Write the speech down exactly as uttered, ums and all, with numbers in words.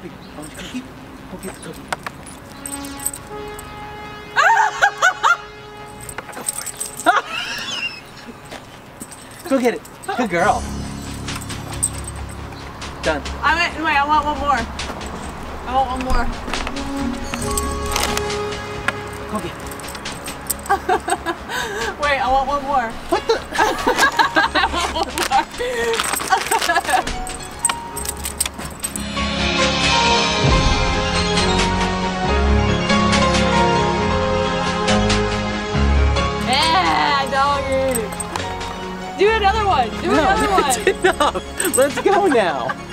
Cookie, I want your cookie. Go get the cookie. Go for it. Go get it. Good girl. Done. I wait, wait, I want one more. I want one more. Cookie. Wait, I want one more. What the? I want one more. Yeah, doggy. Do another one. Do No, another one. that's enough. Let's go now.